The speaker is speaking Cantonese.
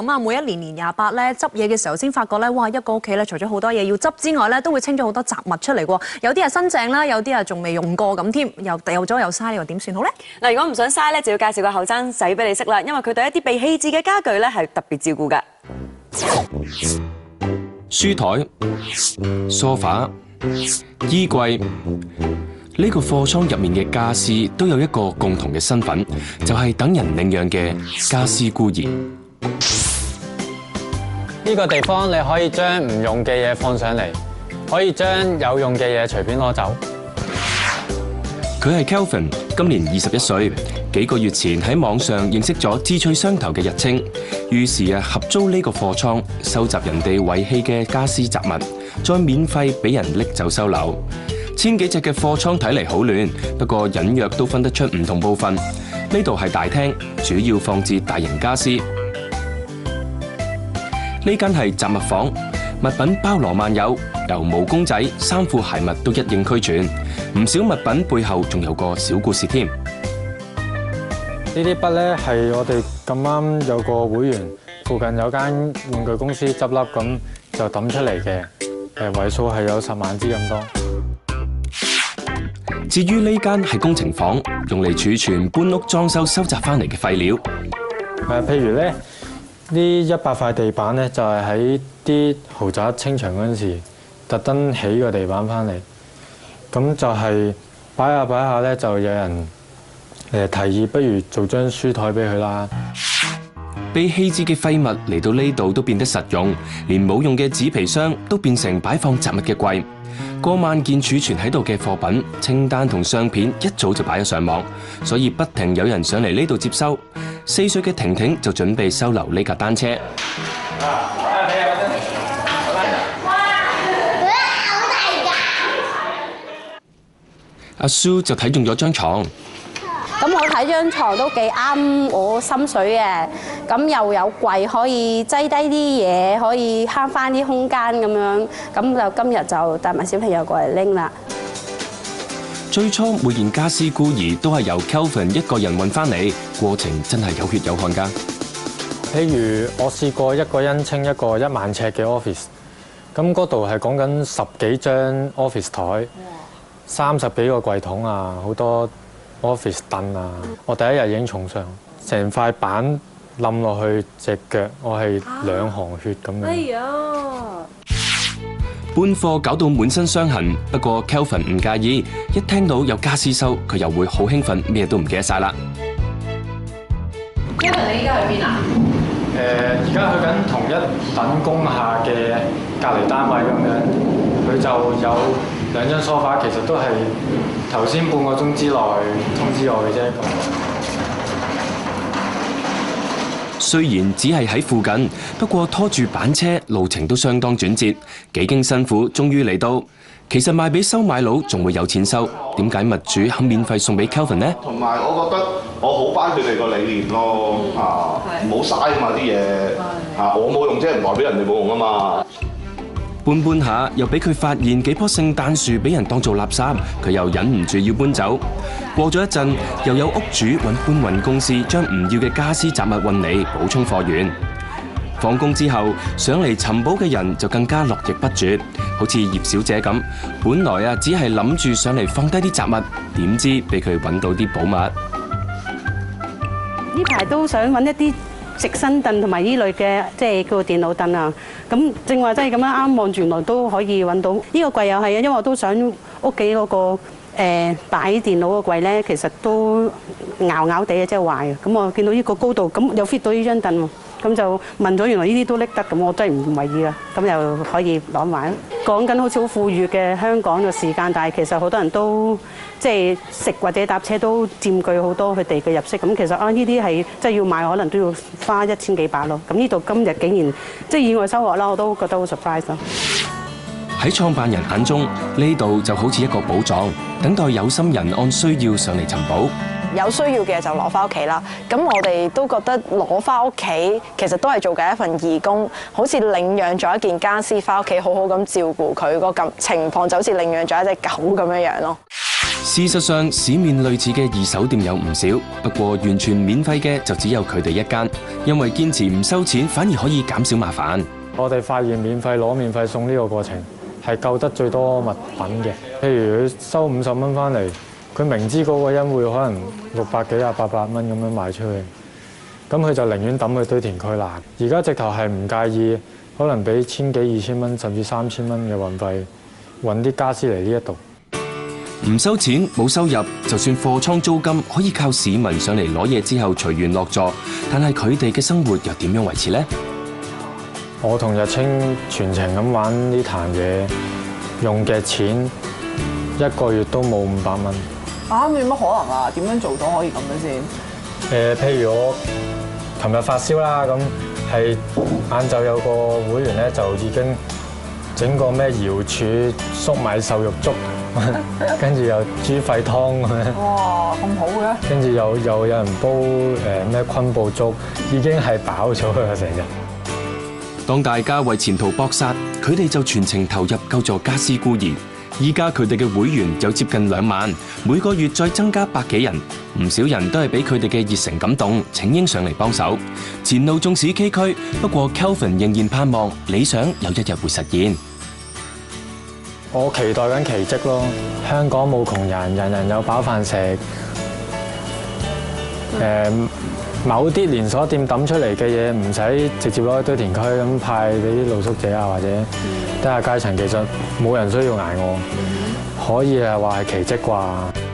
咁啊，每一年年28咧執嘢嘅時候，先發覺咧，哇！一個屋企咧，除咗好多嘢要執之外咧，都會清咗好多雜物出嚟喎。有啲係新淨啦，有啲啊仲未用過咁添，又掉咗又嘥，你話點算好咧？ 嗱，如果唔想嘥咧，就要介紹個後生仔俾你識啦，因為佢對一啲被棄置嘅家具咧係特別照顧㗎。 書台、梳化、衣櫃。呢個貨倉入面嘅家私都有一個共同嘅身份，就係等人領養嘅家私孤兒。 呢個地方你可以將唔用嘅嘢放上嚟，可以將有用嘅嘢隨便攞走。 佢係 Kelvin， 今年21歲，幾個月前喺網上認識咗志趣相投嘅日清，於是合租呢個貨倉，收集人哋遺棄嘅家私雜物，再免費俾人拎走收留。千幾隻嘅貨倉睇嚟好亂，不過隱約都分得出唔同部分。呢度係大廳，主要放置大型家私。呢間係雜物房，物品包羅萬有，由毛公仔、衫褲鞋襪都一應俱全。唔少物品背後仲有個小故事添。 呢啲筆咧係我哋咁啱有個會員附近有間玩具公司執笠，咁就抌出嚟嘅。位數係有10萬支咁多。 至於呢間係工程房，用嚟儲存搬屋裝修收集翻嚟嘅廢料。 譬如咧，呢100塊地板咧就係喺啲豪宅清場嗰陣時，特登起個地板翻嚟。咁就係擺下咧，就有人提議，不如做張書台俾佢啦。 被棄置嘅廢物嚟到呢度都變得實用，連冇用嘅紙皮箱都變成擺放雜物嘅櫃。過萬件儲存喺度嘅貨品清單同相片一早就擺咗上網，所以不停有人上嚟呢度接收。4歲嘅婷婷就準備收留呢架單車。阿蘇就睇中咗張床。 咁我睇張床都幾啱我心水嘅，咁又有櫃可以擠低啲嘢，可以慳翻啲空間咁樣，咁就今日就帶埋小朋友過嚟拎啦。 最初每件家私孤兒都係由 Kelvin 一個人運翻嚟，過程真係有血有汗㗎。 譬如我試過一個人清一個1萬尺嘅 office， 咁嗰度係講緊10幾張 office 台，30幾個櫃桶啊，好多 office 凳啊！我第一日已經重傷，成塊板冧落去隻腳，我係2行血咁樣。哎呀！ 搬貨搞到滿身傷痕，不過 Kelvin 唔介意，一聽到有家私收，佢又會好興奮，咩都唔記得晒啦。 Kelvin，你依家去邊啊？ 而家去緊同一等工廈嘅隔離單位咁樣，佢就有2張梳化，其實都係頭先半個鐘之內通知我嘅啫。 雖然只係喺附近，不過拖住板車路程都相當轉折，幾經辛苦，終於嚟到。其實賣俾收買佬仲會有錢收，點解物主肯免費送俾 Kelvin 呢？ 同埋我覺得我好翻佢哋個理念咯，唔好嘥啊嘛啲嘢，我冇用啫，唔代表人哋冇用啊嘛。 搬下，又俾佢發現幾棵聖誕樹俾人當做垃圾，佢又忍唔住要搬走。過咗一陣，又有屋主揾搬運公司將唔要嘅家私雜物運嚟補充貨源。放工之後，上嚟尋寶嘅人就更加絡繹不絕，好似葉小姐咁，本來只係諗住上嚟放低啲雜物，點知俾佢揾到啲寶物。 呢排都想揾一啲直身凳同埋呢類嘅，即係叫做電腦凳啊。咁正話真係咁樣啱望住，原來都可以揾到。呢個櫃又係啊，因為我都想屋企嗰個擺電腦個櫃咧，其實都拗拗地啊，即係壞啊。咁我見到呢個高度，咁又 fit 到呢張凳喎。咁就問咗，原來呢啲都拎得，咁我真係唔為意啦。咁又可以攞埋。講緊好似好富裕嘅香港嘅時間，但係其實好多人都即係食或者搭車都佔據好多佢哋嘅入息。咁其實呢啲係即係要買，可能都要花1000幾百咯。咁呢度今日竟然即係意外收穫啦，我都覺得好 surprise 咯。 喺創辦人眼中，呢度就好似一個寶藏，等待有心人按需要上嚟尋寶。 有需要嘅就攞翻屋企啦。咁我哋都覺得攞翻屋企其實都係做緊一份義工，好似領養咗一件家私翻屋企，好好咁照顧佢個情況，就好似領養咗一隻狗咁樣樣咯。 事實上，市面類似嘅二手店有唔少，不過完全免費嘅就只有佢哋一間，因為堅持唔收錢，反而可以減少麻煩。 我哋發現免費攞免費送呢個過程係救得最多物品嘅。譬如佢收50蚊翻嚟，佢明知嗰個人會可能600幾啊800蚊咁樣賣出去，咁佢就寧願抌去堆填區啦。而家直頭係唔介意，可能俾1000幾2000蚊甚至3000蚊嘅運費，揾啲家私嚟呢一度。 唔收錢冇收入，就算貨倉租金可以靠市民上嚟攞嘢之後隨緣落座，但係佢哋嘅生活又點樣維持呢？ 我同日清全程咁玩呢壇嘢，用嘅錢1個月都冇500蚊。 啊，有乜可能啊？點樣做到可以咁樣先？ 譬如我琴日發燒啦，咁係晏晝有個會員咧就已經整個咩瑤柱粟米瘦肉粥，跟住又豬肺湯咁樣。 哇，咁好嘅！ 跟住又有人煲咩昆布粥，已經係飽咗啦成日。 當大家為前途搏殺，佢哋就全程投入救助家私孤兒。依家佢哋嘅會員有接近2萬，每個月再增加100幾人，唔少人都係俾佢哋嘅熱誠感動，請纓上嚟幫手。前路縱使崎嶇，不過 Kelvin 仍然盼望理想有一日會實現。 我期待緊奇蹟咯！香港冇窮人，人人有飽飯食。某啲連鎖店抌出嚟嘅嘢唔使直接攞去堆填區咁派俾啲露宿者啊，或者低下階層，其實冇人需要捱餓，可以係話係奇蹟啩。